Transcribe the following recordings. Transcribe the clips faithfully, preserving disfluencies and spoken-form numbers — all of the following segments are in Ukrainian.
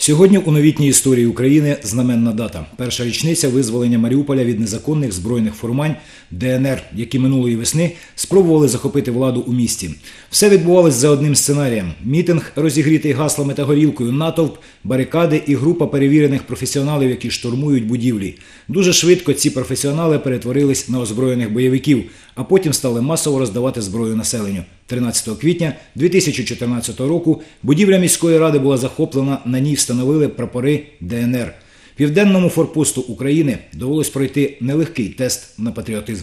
Сьогодні у новітній історії України знаменна дата – перша річниця визволення Маріуполя від незаконних збройних формувань Де Ен Ер, які минулої весни спробували захопити владу у місті. Все відбувалось за одним сценарієм – мітинг, розігрітий гаслами та горілкою, натовп, барикади і група перевірених професіоналів, які штурмують будівлі. Дуже швидко ці професіонали перетворились на озброєних бойовиків, а потім стали масово роздавати зброю населенню. тринадцятого квітня дві тисячі чотирнадцятого року будівля міської ради була захоплена, на ній встановили прапори Де Ен Ер. Південному форпосту України довелось пройти нелегкий тест на патріотизм.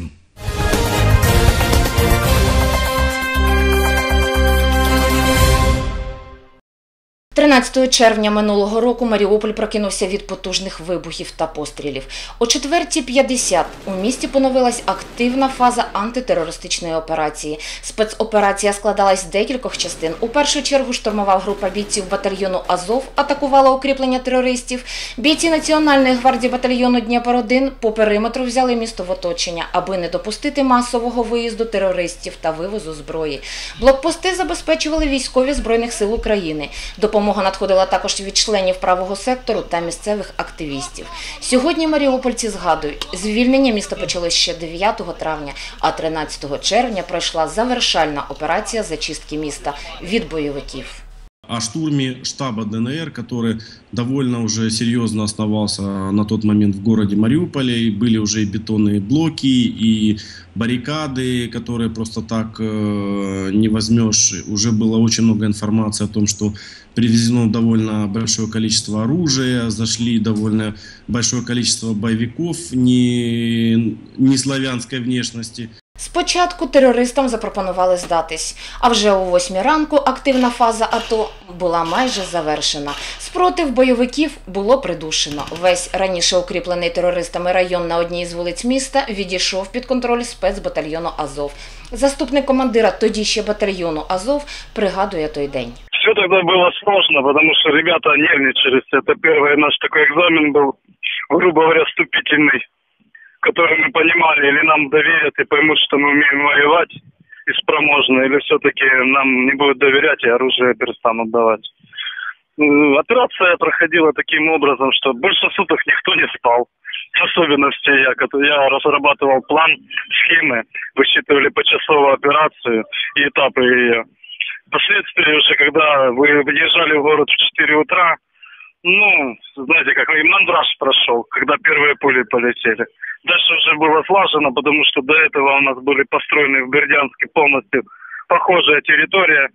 тринадцятого червня минулого року Маріуполь прокинувся від потужних вибухів та пострілів. О четвертій п'ятдесят у місті поновилась активна фаза антитерористичної операції. Спецоперація складалась з декількох частин. У першу чергу штурмова група бійців батальйону «Азов» атакувала укріплення терористів. Бійці Національної гвардії батальйону «Дніпро один» по периметру взяли місто в оточення, аби не допустити масового виїзду терористів та вивозу зброї. Блокпости забезпечували військові Збройних сил України. Допомога Допомога надходила також від членів правого сектору та місцевих активістів. Сьогодні маріупольці згадують, звільнення міста почалось ще дев'ятого травня, а тринадцятого червня пройшла завершальна операція зачистки міста від бойовиків. О штурме штаба Де Ен Ер, который довольно уже серьезно основался на тот момент в городе Мариуполе. И были уже и бетонные блоки, и баррикады, которые просто так не возьмешь. Уже было очень много информации о том, что привезено довольно большое количество оружия, зашли довольно большое количество боевиков не, не славянской внешности. Спочатку терористам запропонували здатись, а вже о восьмій ранку активна фаза АТО була майже завершена. Спротив бойовиків було придушено. Весь раніше укріплений терористами район на одній з вулиць міста відійшов під контроль спецбатальйону «Азов». Заступник командира тоді ще батальйону «Азов» пригадує той день. Все тогда было сложно, потому что ребята нервничали. Это первый наш такой экзамен был, грубо говоря, вступительный, который мы понимали, или нам доверят и поймут, что мы умеем воевать и спроможны, или все-таки нам не будут доверять и оружие перестанут давать. Операция проходила таким образом, что больше суток никто не спал. В особенности я, я разрабатывал план, схемы, высчитывали почасовую операцию и этапы ее. Впоследствии уже, когда вы выезжали в город в четыре утра, ну, знаете, как и мандраж прошел, когда первые пули полетели. Дальше уже было слажено, потому что до этого у нас были построены в Бердянске полностью похожая территория.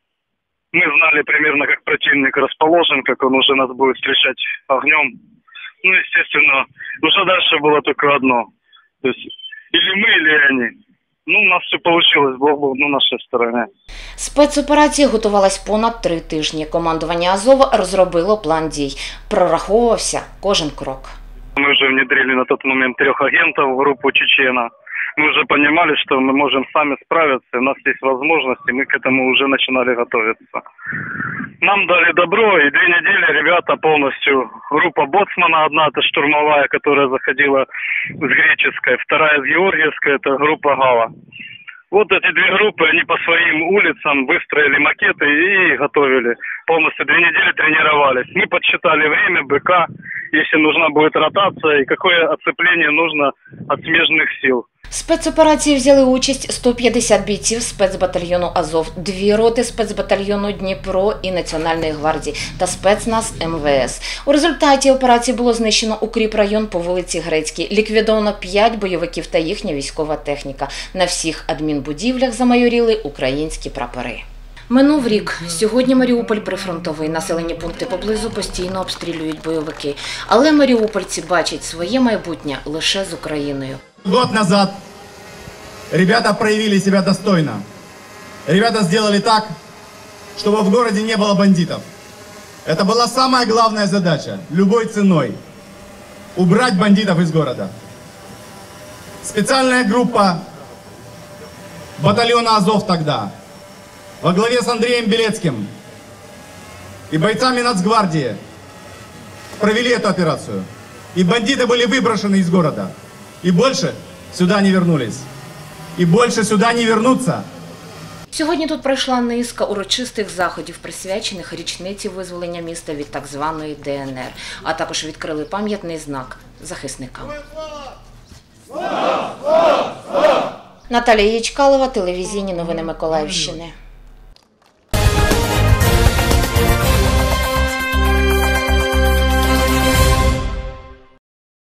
Мы знали примерно, как противник расположен, как он уже нас будет встречать огнем. Ну, естественно, уже дальше было только одно. То есть или мы, или они. Ну, у нас все получилось, Бог був на нашій стороні. Спецоперація готувалась понад три тижні. Командування «Азова» розробило план дій. Прораховувався кожен крок. Мы уже внедрили на тот момент трех агентов в группу «Чечена». Мы уже понимали, что мы можем сами справиться, у нас есть возможности, мы к этому уже начинали готовиться. Нам дали добро, и две недели ребята полностью, группа «Боцмана» одна, это штурмовая, которая заходила с Греческой, вторая с Георгиевской, это группа «Гала». Вот эти две группы, они по своим улицам выстроили макеты и готовили. Полностью две недели тренировались. Мы подсчитали время, БК, если нужна будет ротация и какое оцепление нужно от смежных сил. В спецоперації взяли участь сто п'ятдесят бійців спецбатальйону «Азов», дві роти спецбатальйону «Дніпро» і Національної гвардії та спецназ Ем Ве Ес. У результаті операції було знищено укріпрайон по вулиці Грецькій, ліквідовано п'ять бойовиків та їхня військова техніка. На всіх адмінбудівлях замайоріли українські прапори. Минув рік. Сьогодні Маріуполь прифронтовий. Населені пункти поблизу постійно обстрілюють бойовики. Але маріупольці бачать своє майбутнє лише з Україною. Год назад ребята проявили себя достойно. Ребята сделали так, чтобы в городе не было бандитов. Это была самая главная задача, любой ценой. Убрать бандитов из города. Специальная группа батальона «Азов» тогда, во главе с Андреем Белецким и бойцами Нацгвардии, провели эту операцию. И бандиты были выброшены из города. И больше сюда не вернулись. И больше сюда не вернутся. Сьогодні тут пройшла низка урочистих заходів, присвячених річниці визволення міста від так званої Де Ен Ер, а також відкрили пам'ятний знак захисникам. Наталія Ячкалова, телевізійні новини Миколаївщини.